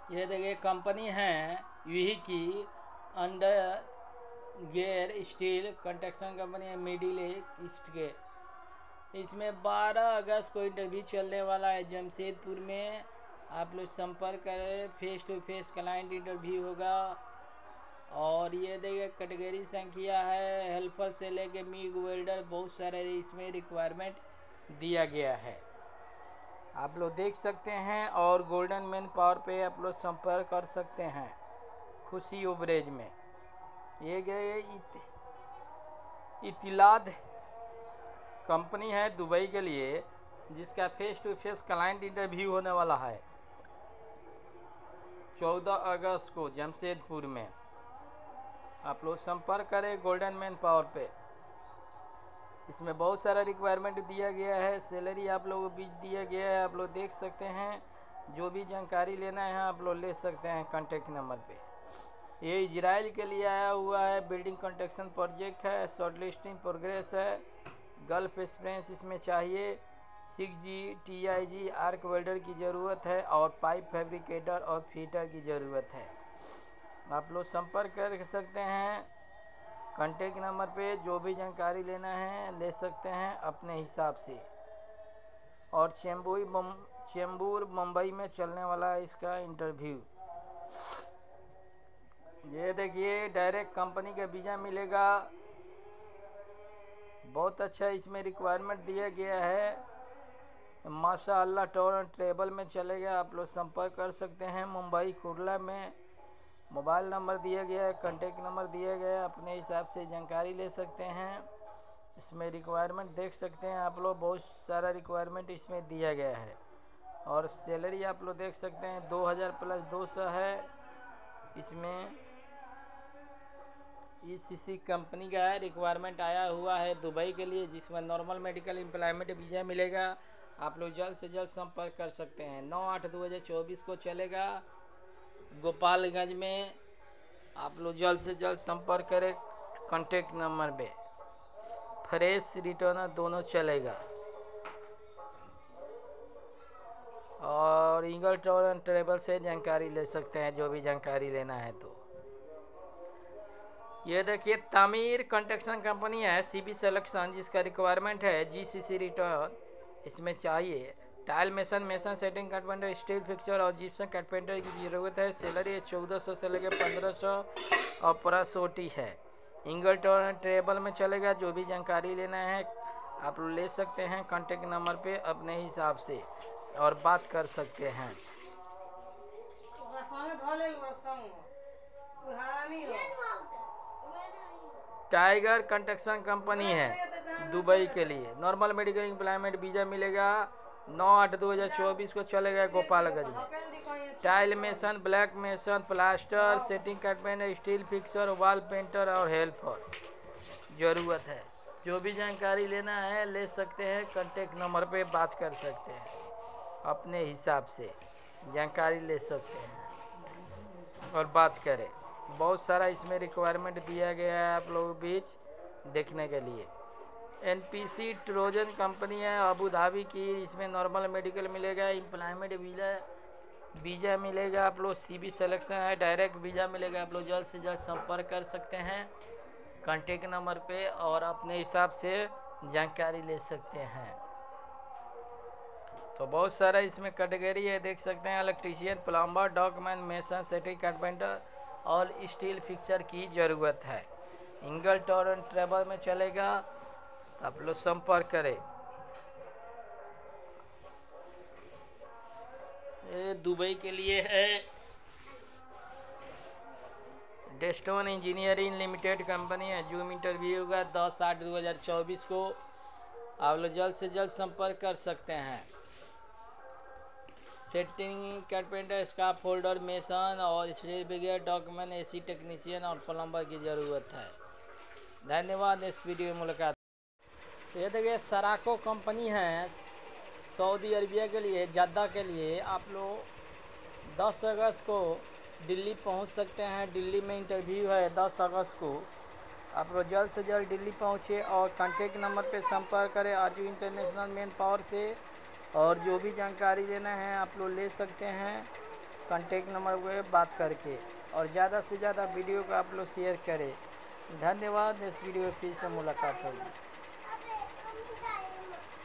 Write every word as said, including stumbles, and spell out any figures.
ये देखिए कंपनी है यूही की अंडर गेयर स्टील कंस्ट्रक्शन कंपनी है मिडिल ईस्ट के। इसमें बारह अगस्त को इंटरव्यू चलने वाला है जमशेदपुर में। आप लोग संपर्क करें, face to face client interview होगा। और ये देखिए कैटेगरी संख्या है हेल्पर से लेके मिग वेल्डर, बहुत सारे इसमें रिक्वायरमेंट दिया गया है, आप लोग देख सकते हैं। और गोल्डन मैन पावर पे आप लोग संपर्क कर सकते हैं खुशी ओवरेज में। ये गए इत, इतिलाद कंपनी है दुबई के लिए, जिसका face to face client interview होने वाला है चौदह अगस्त को जमशेदपुर में। आप लोग संपर्क करें गोल्डन मैन पावर पे। इसमें बहुत सारा रिक्वायरमेंट दिया गया है, सैलरी आप लोगों को बीच दिया गया है, आप लोग देख सकते हैं। जो भी जानकारी लेना है आप लोग ले सकते हैं कॉन्टेक्ट नंबर पे। ये इजराइल के लिए आया हुआ है, बिल्डिंग कंस्ट्रक्शन प्रोजेक्ट है, शॉर्ट लिस्टिंग प्रोग्रेस है। गल्फ एक्सपीरियंस इसमें चाहिए। Six G T I G arc welder की ज़रूरत है और पाइप फैब्रिकेटर और फीटर की ज़रूरत है। आप लोग संपर्क कर सकते हैं कॉन्टेक्ट नंबर पे। जो भी जानकारी लेना है ले सकते हैं अपने हिसाब से। और चेंबूर चेंबूर मुंबई में चलने वाला है इसका इंटरव्यू। ये देखिए डायरेक्ट कंपनी का वीज़ा मिलेगा, बहुत अच्छा इसमें रिक्वायरमेंट दिया गया है माशाअल्लाह। टूर एंड ट्रेवल में चलेगा, आप लोग संपर्क कर सकते हैं मुंबई कुर्ला में। मोबाइल नंबर दिया गया है, कॉन्टेक्ट नंबर दिया गया है, अपने हिसाब से जानकारी ले सकते हैं। इसमें रिक्वायरमेंट देख सकते हैं आप लोग, बहुत सारा रिक्वायरमेंट इसमें दिया गया है। और सैलरी आप लोग देख सकते हैं दो हज़ार प्लस दो सौ है इसमें। ईसीसी कंपनी का है, रिक्वायरमेंट आया हुआ है दुबई के लिए, जिसमें नॉर्मल मेडिकल एम्प्लॉयमेंट वीज़ा मिलेगा। आप लोग जल्द से जल्द संपर्क कर सकते हैं। नौ आठ दो हज़ार चौबीस को चलेगा गोपालगंज में। आप लोग जल्द से जल्द संपर्क करें कॉन्टेक्ट नंबर पे। फ्रेश रिटर्नर दोनों चलेगा। और ईगल टूर एंड ट्रेवल से जानकारी ले सकते हैं जो भी जानकारी लेना है तो। ये देखिए तामीर कंस्ट्रक्शन कंपनी है सीबी सिलेक्शन, जिसका रिक्वायरमेंट है जीसीसी रिटर्न इसमें चाहिए। Tile mason, mason setting carpenter, steel fixer और जिप्सम कारपेंटर की ज़रूरत है। सैलरी चौदह सौ से लेकर पंद्रह सौ और प्लस ओटी है। इंगल टूर ट्रेवल में चलेगा। जो भी जानकारी लेना है आप लोग ले सकते हैं कॉन्टेक्ट नंबर पे अपने हिसाब से और बात कर सकते हैं। टाइगर कंस्ट्रक्शन कंपनी है दुबई के लिए, नॉर्मल मेडिकल एम्प्लॉयमेंट वीज़ा मिलेगा। नौ आठ दो हज़ार चौबीस को चलेगा गोपालगंज में। Tile mason, black mason, plaster, setting carpenter, steel fixer, wall painter और हेल्पर ज़रूरत है। जो भी जानकारी लेना है ले सकते हैं, कॉन्टेक्ट नंबर पे बात कर सकते हैं, अपने हिसाब से जानकारी ले सकते हैं और बात करें। बहुत सारा इसमें रिक्वायरमेंट दिया गया है आप लोगों के बीच देखने के लिए। एनपीसी ट्रोजन कंपनी है अबू धाबी की, इसमें नॉर्मल मेडिकल मिलेगा, एम्प्लॉयमेंट वीज़ा वीज़ा मिलेगा। आप लोग सीबी सिलेक्शन है, डायरेक्ट वीज़ा मिलेगा। आप लोग जल्द से जल्द संपर्क कर सकते हैं कॉन्टेक्ट नंबर पे और अपने हिसाब से जानकारी ले सकते हैं। तो बहुत सारा इसमें कैटेगरी है, देख सकते हैं। Electrician, plumber, dockman, mason, setting carpenter और स्टील फिक्सर की ज़रूरत है। इंगल टूर एंड ट्रेवल में चलेगा, तो आप लोग संपर्क करें। ये दुबई के लिए है डेस्टोन इंजीनियरिंग लिमिटेड कंपनी है। जूम इंटरव्यू होगा दस आठ दो हज़ार चौबीस को। आप लोग जल्द से जल्द संपर्क कर सकते हैं। Setting carpenter, scaffolder, mason और steel brigade, document, AC technician और प्लम्बर की ज़रूरत है। धन्यवाद। इस वीडियो में मुलाकात। ये देखिए सराको कंपनी है सऊदी अरबिया के लिए, जद्दा के लिए। आप लोग दस अगस्त को दिल्ली पहुंच सकते हैं। दिल्ली में इंटरव्यू है दस अगस्त को। आप लोग जल्द से जल्द दिल्ली पहुंचे और कॉन्टेक्ट नंबर पे संपर्क करें आजू इंटरनेशनल मैन पावर से। और जो भी जानकारी लेना है आप लोग ले सकते हैं कॉन्टेक्ट नंबर पे बात करके, और ज़्यादा से ज़्यादा वीडियो को आप लोग शेयर करें। धन्यवाद। इस वीडियो में फिर से मुलाकात होगी।